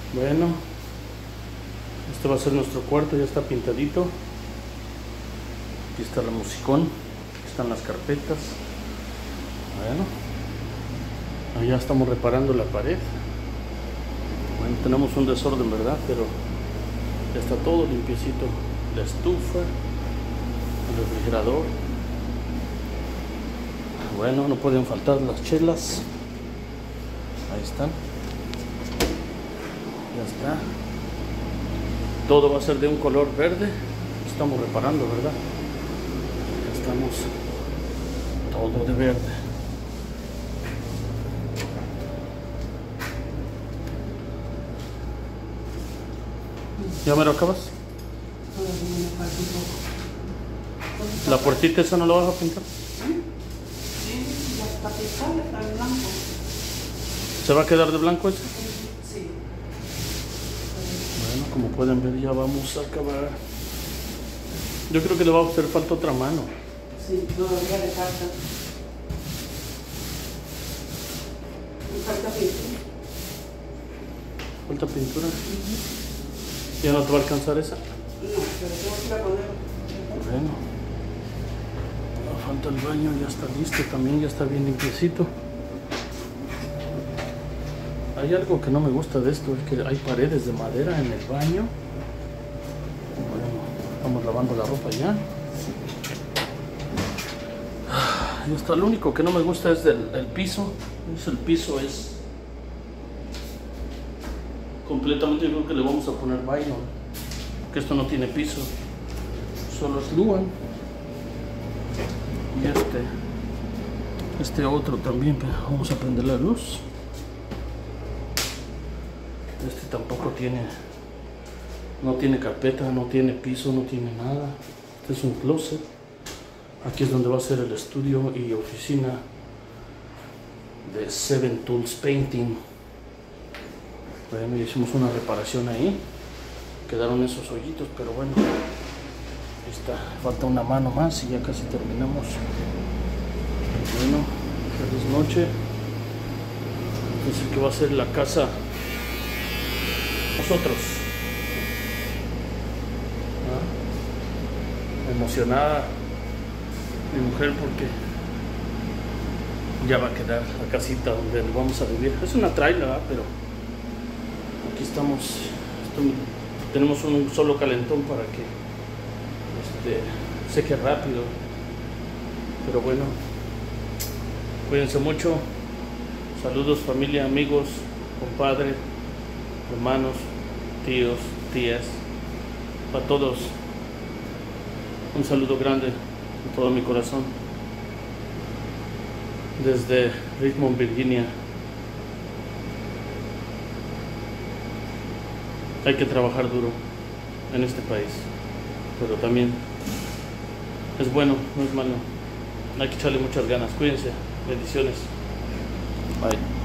Bueno, este va a ser nuestro cuarto, ya está pintadito. Aquí está la musicón, aquí están las carpetas. Bueno, allá estamos reparando la pared. Bueno, tenemos un desorden, ¿verdad? Pero ya está todo limpiecito. La estufa, el refrigerador. Bueno, no pueden faltar las chelas. Ahí están. Ya está. Todo va a ser de un color verde. Estamos reparando, ¿verdad? Ya estamos todo de verde. ¿Ya me lo acabas? ¿La puertita esa no la vas a pintar? Sí, ya está pintado, está en blanco. ¿Se va a quedar de blanco ese? Sí. Bueno, como pueden ver, ya vamos a acabar. Yo creo que le va a hacer falta otra mano. Sí, todavía le falta. Le falta pintura. ¿Falta pintura? ¿Ya no te va a alcanzar esa? No, pero tengo que ir a poner. Bueno. Falta el baño, ya está listo también, ya está bien limpiecito. Hay algo que no me gusta de esto, es que hay paredes de madera en el baño. Bueno, estamos lavando la ropa ya. Y hasta lo único que no me gusta es el piso. El piso es completamente, yo creo que le vamos a poner vaino, porque esto no tiene piso, solo es luan. Y este otro también, vamos a prender la luz. Este tampoco no tiene carpeta, no tiene piso, no tiene nada. Este es un closet. Aquí es donde va a ser el estudio y oficina de Seven Tools Painting. Bueno, hicimos una reparación ahí. Quedaron esos hoyitos, pero bueno. Ahí está, falta una mano más y ya casi terminamos. Bueno, feliz noche. Entonces, ¿qué va a ser la casa? Nosotros. Emocionada mi mujer porque ya va a quedar la casita donde vamos a vivir. Es una trailer, ¿verdad? Pero aquí estamos. Tenemos un solo calentón para que seque rápido. Pero bueno, cuídense mucho. Saludos, familia, amigos, compadre, hermanos, tíos, tías, para todos. Un saludo grande de todo mi corazón. Desde Richmond, Virginia. Hay que trabajar duro en este país, pero también es bueno, no es malo. Hay que echarle muchas ganas. Cuídense. Bendiciones. Bye.